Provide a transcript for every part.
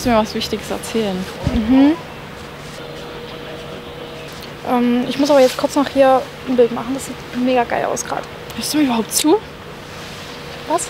mir was Wichtiges erzählen. Mhm. Ich muss aber jetzt kurz noch hier ein Bild machen. Das sieht mega geil aus gerade. Hörst du mir überhaupt zu? Was?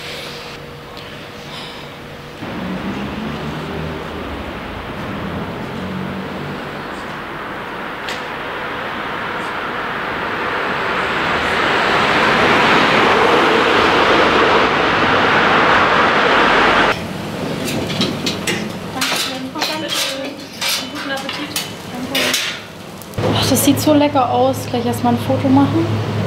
Ach, das sieht so lecker aus. Gleich erstmal ein Foto machen.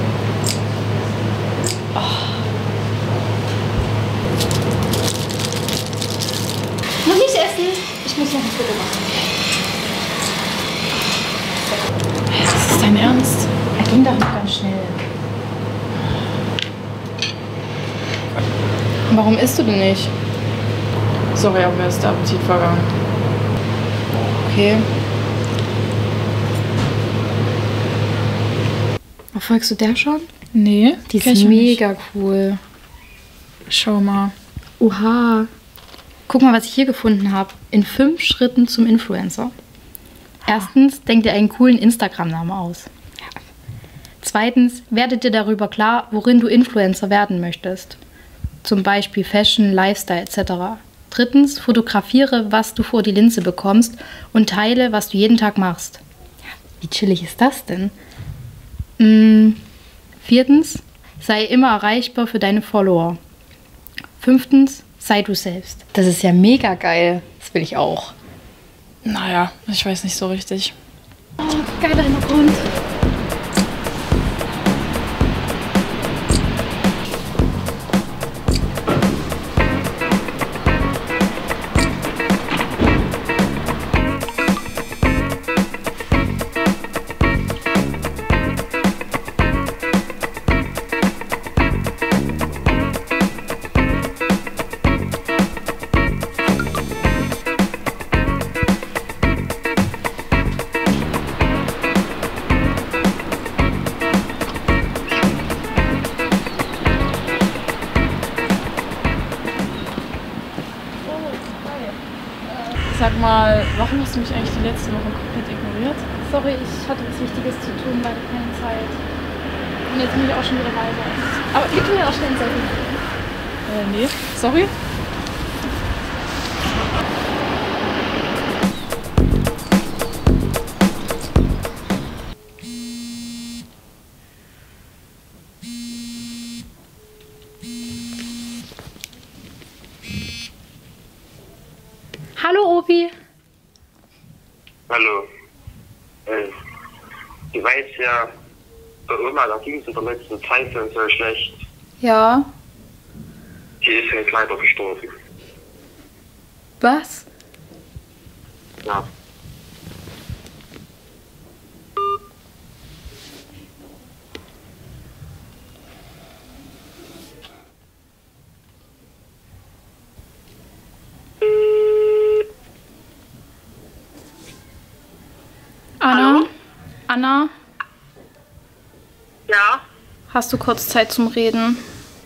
Noch nicht essen. Ich muss noch ein Foto machen. Das ist dein Ernst? Er ging doch noch ganz schnell. Warum isst du denn nicht? Sorry, aber mir ist der Appetit vergangen. Okay. Verfolgst du der schon? Nee, Die kenn ist ich mega cool. nicht. Schau mal. Oha. Guck mal, was ich hier gefunden habe. In 5 Schritten zum Influencer. Erstens, denk dir einen coolen Instagram-Namen aus. Zweitens, werde dir darüber klar, worin du Influencer werden möchtest. Zum Beispiel Fashion, Lifestyle etc. Drittens, fotografiere, was du vor die Linse bekommst und teile, was du jeden Tag machst. Wie chillig ist das denn? Viertens, sei immer erreichbar für deine Follower. Fünftens, sei du selbst. Das ist ja mega geil. Das will ich auch. Naja, ich weiß nicht so richtig. Oh, geiler Hintergrund. Sag mal, warum hast du mich eigentlich die letzte Woche komplett ignoriert? Sorry, ich hatte was Wichtiges zu tun, leider keine Zeit. Und jetzt bin ich auch schon wieder weiter. Aber wir können ja auch schnell ein Selfie machen. Nee, sorry. Hallo Obi. Hallo. Ich weiß ja, immer, da ging es in der letzten Zeit so schlecht. Ja. Die ist jetzt leider gestorben. Was? Ja. Anna? Hallo? Anna? Ja? Hast du kurz Zeit zum Reden?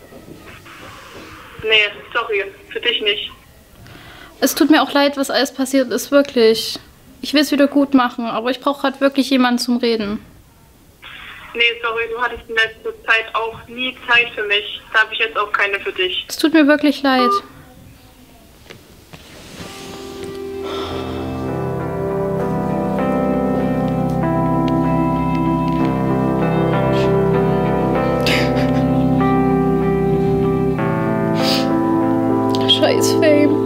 Nee, sorry, für dich nicht. Es tut mir auch leid, was alles passiert ist, wirklich. Ich will es wieder gut machen, aber ich brauche halt wirklich jemanden zum Reden. Nee, sorry, du hattest in letzter Zeit auch nie Zeit für mich. Da habe ich jetzt auch keine für dich. Es tut mir wirklich leid. Scheiß Fame.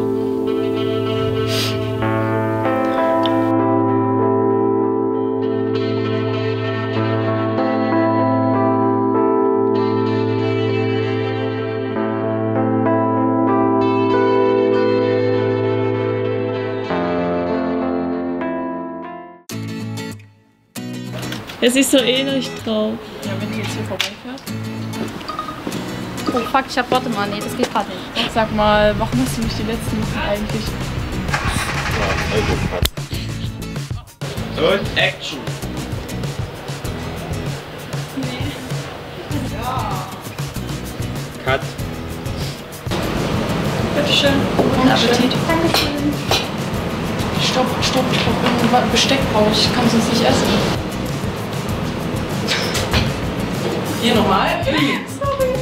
Es ist so ähnlich drauf. Ja, wenn die jetzt hier vorbeifährt. Oh fuck, ich hab, warte mal, nee, das geht gerade nicht. Sag mal, warum hast du mich die letzten Wochen eigentlich... Und Action. Cut. Bitteschön. Guten Appetit. Dankeschön. Stopp. Ich brauche Besteck brauche ich. Ich kann es sonst nicht essen. Hier nochmal. Sorry.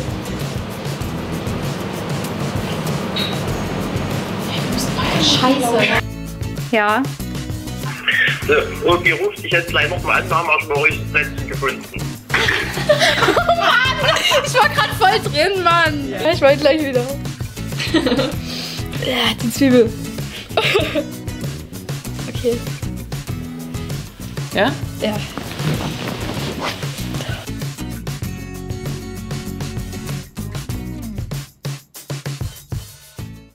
Hey, wir müssen weiter. Scheiße. Ja. So, irgendwie ruft dich jetzt gleich nochmal an, wir haben auch schon neues Netz gefunden. Ich war gerade voll drin, Mann. Ja, ich war gleich wieder. Ja, die Zwiebel. Okay. Ja? Ja.